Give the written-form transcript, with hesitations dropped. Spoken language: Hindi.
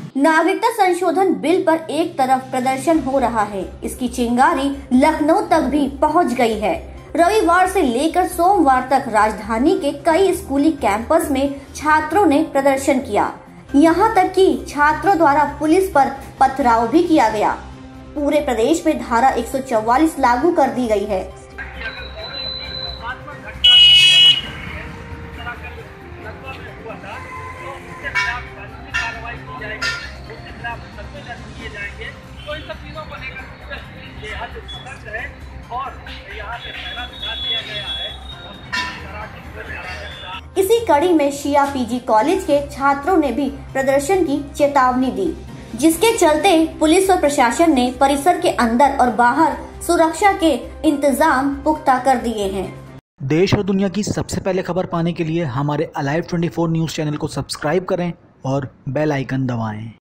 नागरिकता संशोधन बिल पर एक तरफ प्रदर्शन हो रहा है, इसकी चिंगारी लखनऊ तक भी पहुंच गई है। रविवार से लेकर सोमवार तक राजधानी के कई स्कूली कैंपस में छात्रों ने प्रदर्शन किया। यहां तक कि छात्रों द्वारा पुलिस पर पथराव भी किया गया। पूरे प्रदेश में धारा 144 लागू कर दी गई है। तो इन सब चीज़ों को लेकर बेहद सतर्क है और यहाँ से पहला दिखा दिया गया है। इसी कड़ी में शिया पीजी कॉलेज के छात्रों ने भी प्रदर्शन की चेतावनी दी, जिसके चलते पुलिस और प्रशासन ने परिसर के अंदर और बाहर सुरक्षा के इंतजाम पुख्ता कर दिए हैं। देश और दुनिया की सबसे पहले खबर पाने के लिए हमारे अलाइव 24 न्यूज़ चैनल को सब्सक्राइब करें और बेल आइकन दबाएं।